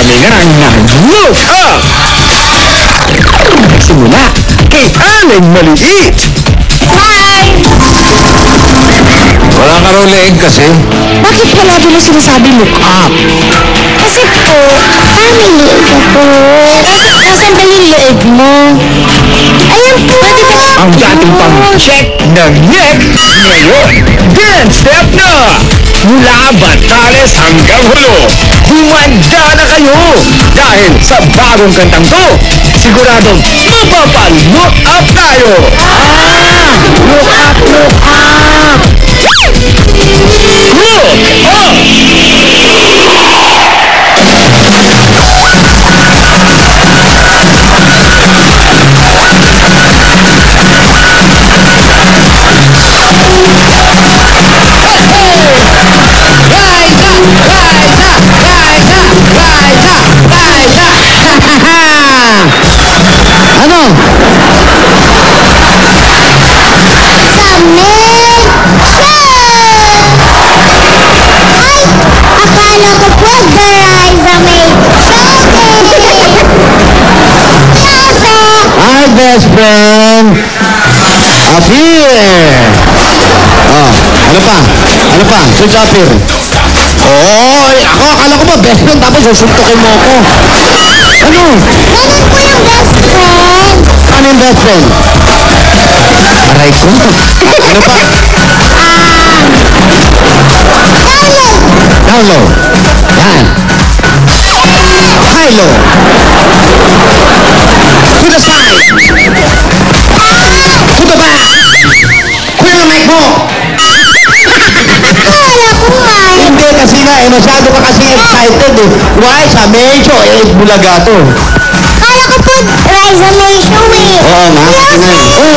kami na nag-look up! Simula kay Aling Maliit! Hi! Wala ka raw leeg kasi. Bakit palagi mo sinasabi look up? Kasi po, family ako. Nasaan ba yung leeg mo? Ayan po! Pwede ba? Ang dating pang check ng neck ngayon. Dance step na! Mula Batales hanggang Hulo, humanda na kayo! Dahil sa bagong kantang to, siguradong mapapal-look up tayo! Look up! Look up! Look up! Ano? Akala ko po Verizon may Hi, best friend! Up here! Oh, ano pa? Ano pa? Switch up here. Oh, ako, akala ko ba best friend tapos susuntukin mo ako. Ano? Ganun po yung best friend. Ano yung best friend? Aray ko. Ano pa? Download. Yan. High low. To the side. To the back. Kuya ang mic mo. Akala ko nga. Hindi kasi nga eh, masyado ka kasi excited eh. Why? Sa medyo eh, bulaga to. Akala ko po Verizon may show eh. Oo nga. Oo.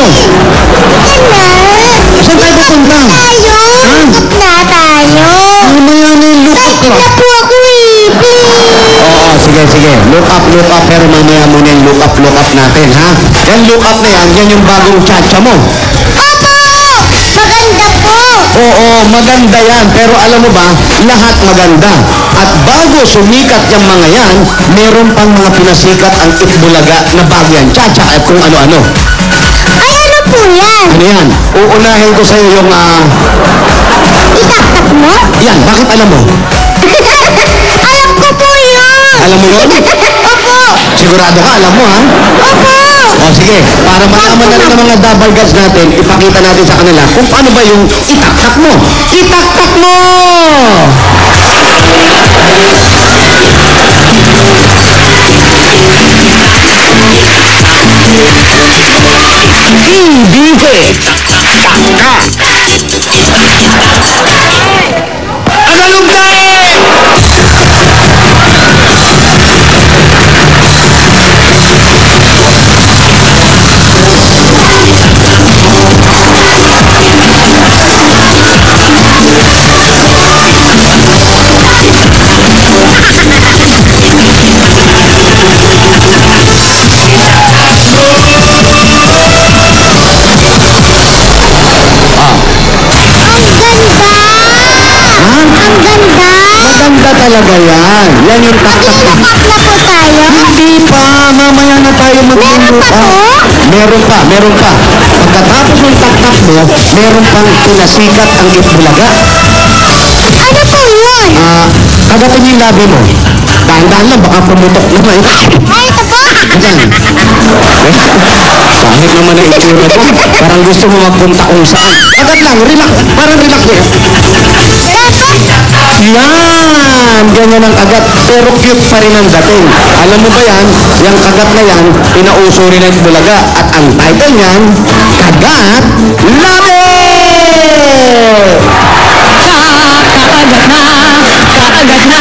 Saan tayo pupunta? Tayo. Look up na tayo. Mamaya na yung look up Excited ka. na po ako eh. Please. Oo, sige, sige. Look up, pero mamaya muna yung look up natin, ha? Yan look up na yan, yan yung bagong chacha mo. Opo! Maganda po. Oo, maganda yan. Pero alam mo ba, lahat maganda. At bago sumikat yung mga yan, meron pang mga pinasikat ang Itbulaga na bago yan. Chacha at kung ano-ano. Ay, ano po yan? Ano yan? Uunahin ko sa'yo yung, Itaktak mo? yan, bakit alam mo? Alam ko po yun. Alam mo yun? Opo. Sigurado ka, alam mo, ha? Opo. O sige, para malaman na rin ng mga double guards natin, ipakita natin sa kanila kung paano ba yung itaktak mo. Itaktak mo! Hindi hit! Taka! Agalugay! Maganda talaga yan. Yan yung taktak na. Mag-look up na po tayo. Hindi pa, mamaya na tayo Meron pa po? Meron pa. Pagkatapos ng taktak mo, meron pang pinasikat ang Itbulaga. Ano po yun? Kagatin yung labi mo. Dahan-dahan lang, baka pumutok naman. Ay, ito po. Ganyan. Pangit naman ang itsura ko. Parang gusto mo magpunta kung saan. Agad lang, relax. Parang relax eh. Yan! Ganyan ang kagat. Pero cute pa rin ang dating. Alam mo ba yan? Yung kagat na yan, pinauso rin ng Bulaga. At ang title niyan, Kagat Labi! Kakagat na,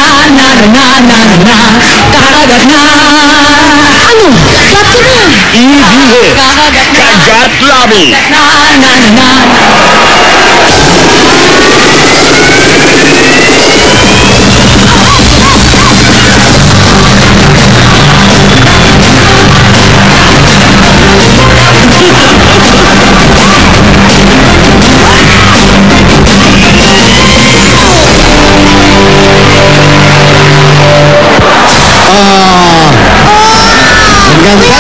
kakagat na. Ano? Got ka na. Hindi hit! Kagat Labi!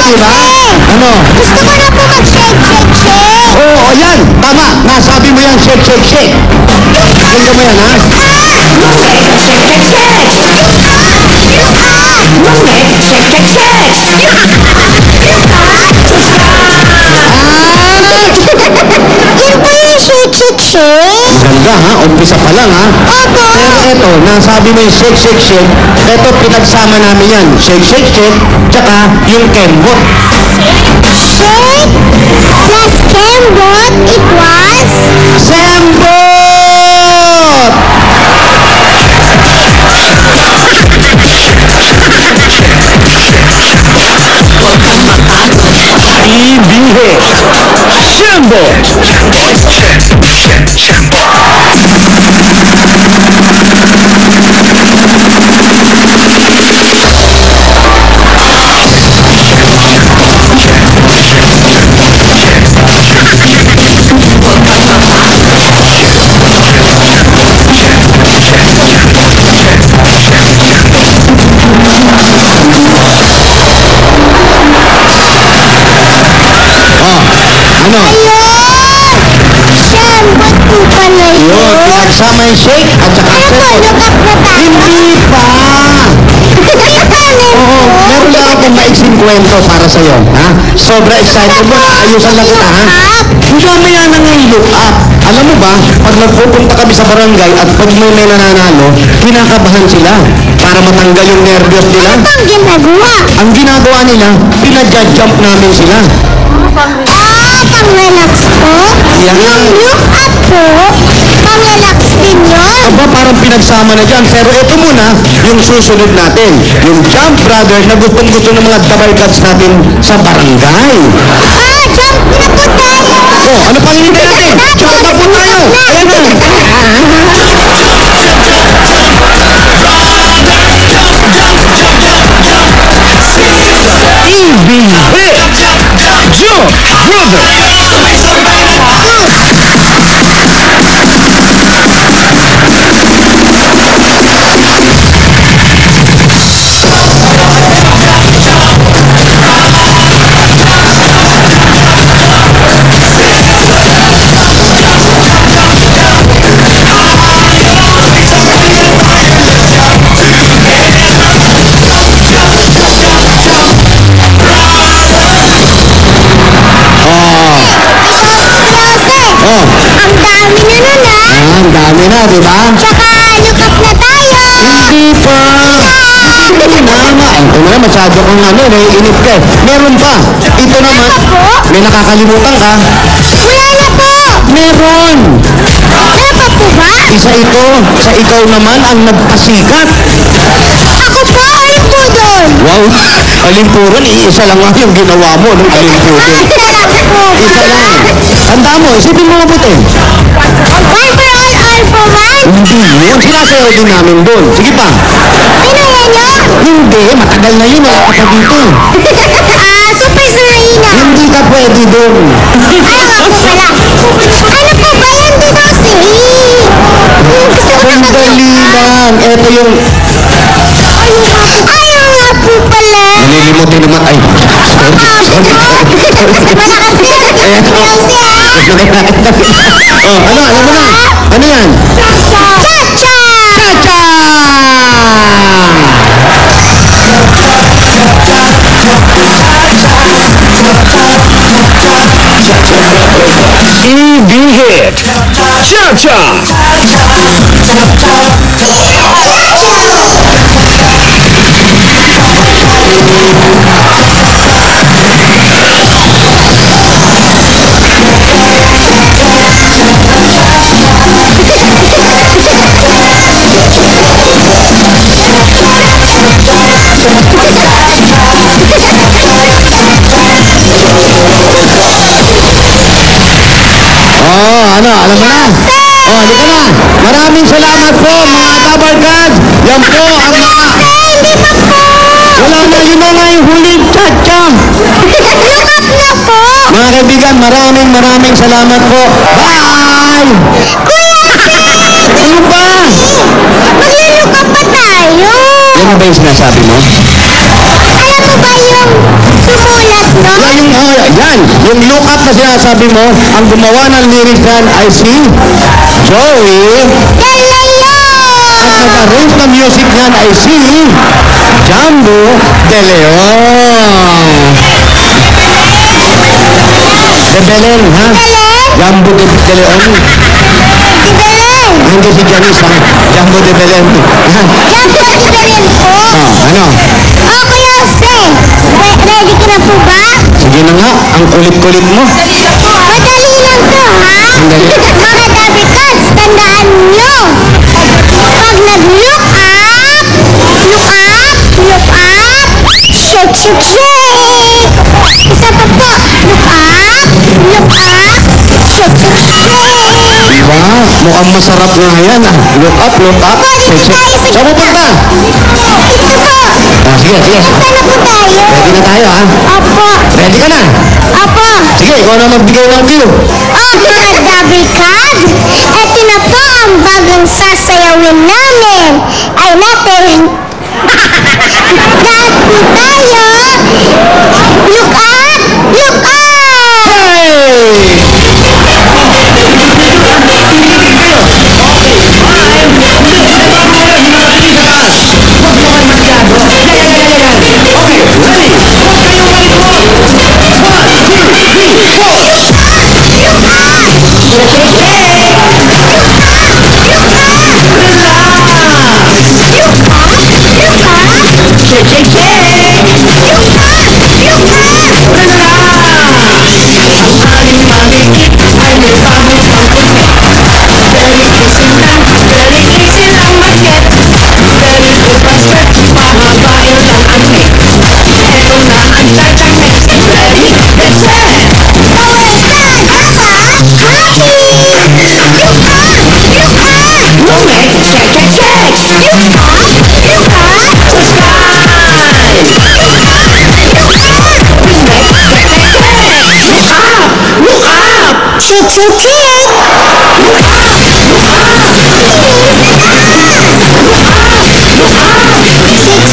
diba? Ano? Gusto ko na po mag-shake, shake, shake. Oo, yan. Tama. Nasabi mo yan, shake, shake, shake. Ganda mo yan, ha? Yun po yung shake, shake, shake. Ganda, ha? Umpisa pa lang, ha? Opo. Pero eto, nasabi mo yung shake, shake, shake. Eto, pinagsama namin yan. Shake, shake, shake. Tsaka yung kembot. Shake plus kembot equals... Sembot! Ibihit. Shambo. Oh, ano? Shambot po pala Yun, yun. pinagsama yung shake at saka Ano po, sembot. look up na tayo. Hindi pa! Oo, meron lang akong maiksing kwento para sa'yo, ha? Sobra excited mo, ayusan lang kita, ha? Mamaya na nga yung look up. Alam mo ba, pag nagpupunta kami sa barangay at pag may nananalo, kinakabahan sila para matanggal yung nervyos nila. Ano pang ginagawa? Ang ginagawa nila, pinadjump namin sila. Pang-relax po? Yan. Yung look up po, pang-relax din yun? Aba, parang pinagsama na dyan. Pero ito muna, yung susunod natin. Yung Jump Brothers na gustong-gusto ng mga dabarkads natin sa barangay. Jump na po tayo! Oh, ano pang hindi natin? Jump na po tayo! Ayan na! Ibihit. Jump Brother. Oh, Ang dami na nun ang dami na, di ba? Tsaka look up na tayo! Hindi pa! Hindi na. Ito na, masyado kang naiinip ka. Meron pa. Ito naman, may nakakalimutan ka. Wala na po! Meron! Wala pa po ba? Isa ito, sa ikaw naman ang nagpasikat. Ako po, alin po doon? Wow, alimpuran, iisa lang nga yung ginawa mo ng alimpuran. Sarap po! Isa lang. Tanda mo, isipin mo mabuti. One for all for one? Hindi yun. Sinasayaw din namin doon. Sige pa. Pinaya nyo? Hindi, matagal na yun. Wala ka pa dito. Super Serena! Hindi ka pwede doon. Ano nga po pala? Ano po ba yan dito si? Gusto ko na Sandali lang. Ito yung Ayaw nga po pala! nalilimutin naman. Ay, sorry. Malakas yan! Oh, ano? Alam mo na. Ano yan? Cha-cha! Cha-cha! Ibihit. Cha-cha. Oh, ano? Alam mo na? Oh, halika na. Maraming salamat po, mga tabarkad. Yan po ang mga... Hindi pa po! Wala na, yun na nga yung huling cha-cha. Look up na po! Mga kaibigan, maraming salamat po. Bye! Kuya Ano ba? Mag-look up pa tayo! Yan ba yung sinasabi mo? Alam mo ba yung sumulat Yan yung, yan, yung look up na sinasabi mo, ang gumawa ng lyrics yan ay si Joey. At nag-arrange ng music niyan ay si Jambo De Leon. De Belen, ha? Jambo De Leon. Hindi si Janice, ha? Jambo De Belen. Ha? Ano? Ready ka na po ba? Sige na nga, ang kulit-kulit mo. Madali lang to, ha? Sandali. Mga Dabicats, tandaan nyo. Pag nag-look up, shake, shake, shake. Isa pa po, look up, shake, shake, shake. Diba? Mukhang masarap nga yan, ah. Look up, shake, shake. Saan mo punta? Ito po. Sige. Punta na po tayo. Ready na tayo, ha? Opo. Ready ka na? Opo. Sige, ikaw na magbigay ng cue. Oh, mga Dabicats, eto na po ang bagong sasayawin namin. Ay natin. Lahat po tayo. Look up! Look up! Hey! Shake, shake, shake! Shake,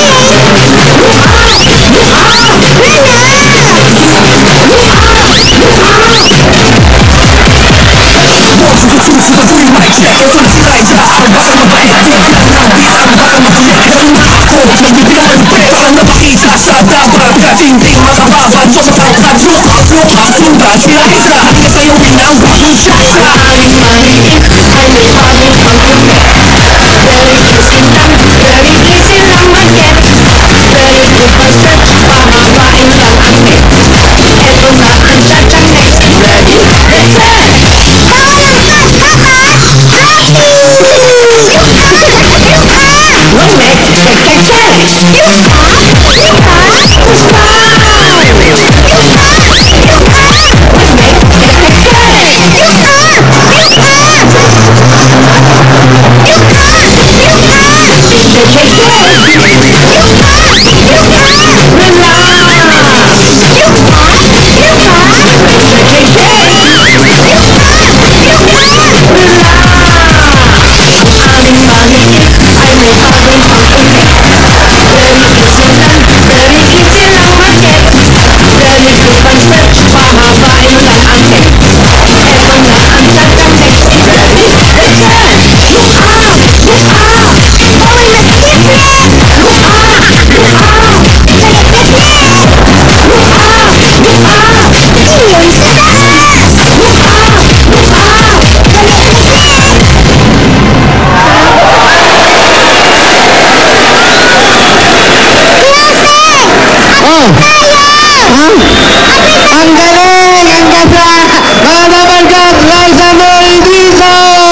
Ang galing! Ang ganda! Mga Dabicats, Liza May dito!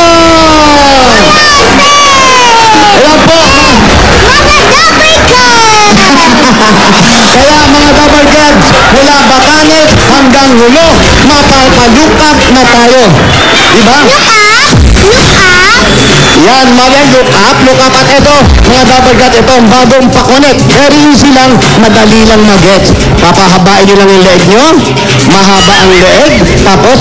Ayan po! Kaya mga Dabicats, mula Batanes hanggang Hulo, mapapalukap na tayo. Diba? Yan, mga look up at ito, mga Dabicats, ito ang bagong pakonet. Very easy lang, madali lang mag-gets. Papahabain nyo lang yung leg nyo, mahaba ang leg, tapos,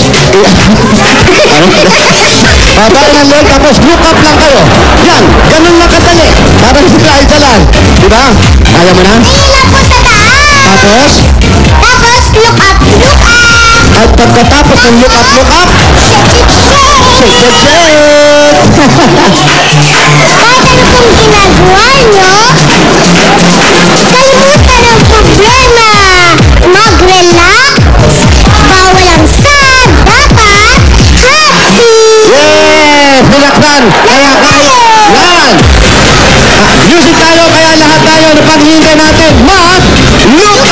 habain ang leg, tapos look up lang kayo. Yan, ganun lang kadali. Parang isa lang. Diba? Kaya mo na? Hila po sa taas! Tapos, Tapos, look up, look up! At pagkatapos ng look up, Shake, shake, shake! Kahit ano pong ginagawa nyo, kalimutan ang problema. Mag-relax. Bawal ang sad. Dapat happy. yes! Bilaksan! Kaya kayo! Yan! Music tayo, kaya lahat tayo na paghihintay natin. Look